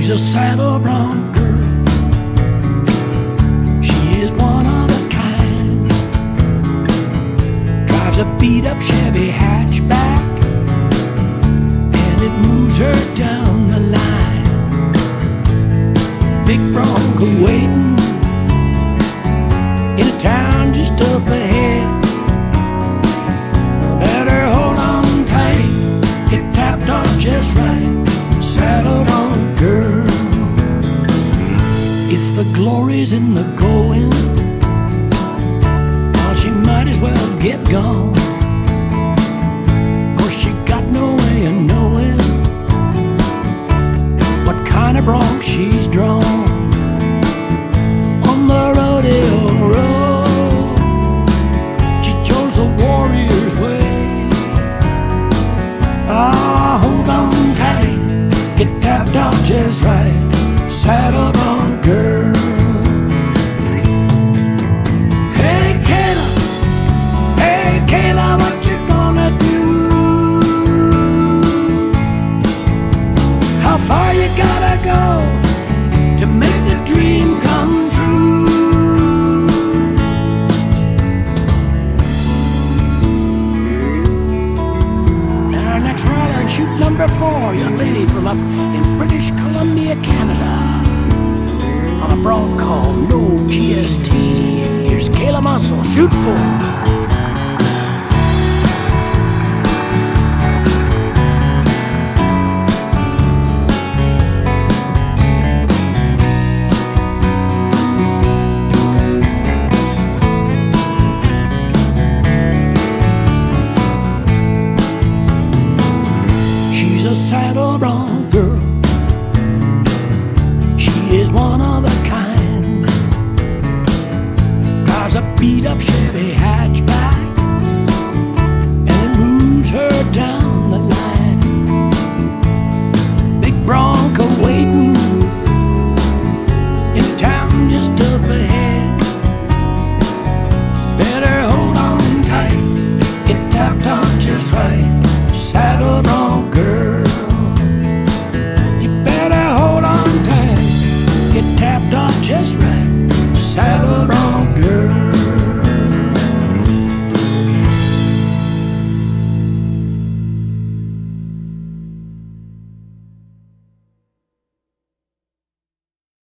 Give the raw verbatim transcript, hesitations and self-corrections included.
She's a saddle bronc girl. She is one of a kind. Drives a beat-up Chevy hatchback, and it moves her down the line. Big Bronc waiting in a town just up ahead. Better hold on tight, get tapped off just right. Saddle bronc girl. If the glory's in the going, well, she might as well get gone. Cause she got no way of knowing what kind of bronc she's drawn. On the rodeo road, she chose the warrior's way. Ah, hold on tight, get tapped off just right. Saddle bronc girl. Hey Kayla, hey Kayla, what you gonna do? How far you gotta go to make the dream come true? And our next rider in chute number four, young lady from up in British Columbia, Canada, on a Bronc called No G S T. Here's Kayla Muscle, chute four. She's a saddle bronc girl. She is one of a kind. Drives a beat-up Chevy